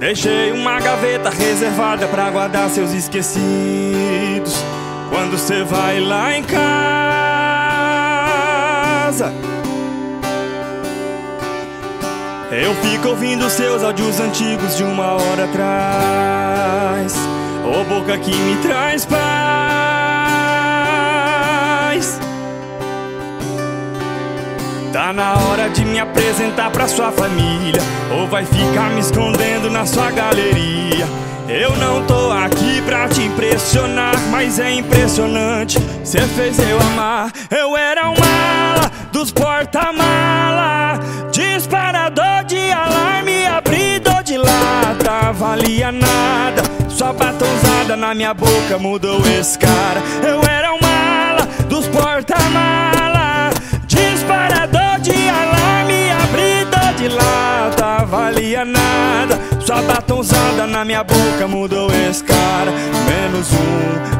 Deixei uma gaveta reservada pra guardar seus esquecidos. Quando cê vai lá em casa, eu fico ouvindo seus áudios antigos de uma hora atrás. Ô boca que me traz paz. Tá na hora de me apresentar pra sua família, ou vai ficar me escondendo na sua galeria. Eu não tô aqui pra te impressionar, mas é impressionante, cê fez eu amar. Eu era um mala dos porta-mala, disparador de alarme, abridor de lata. Valia nada, sua batonzada na minha boca mudou esse cara. Eu era um mala dos porta-mala, disparador de alarme, abridor de lata. Valia nada, sua batonzada na minha boca mudou esse cara. Menos um,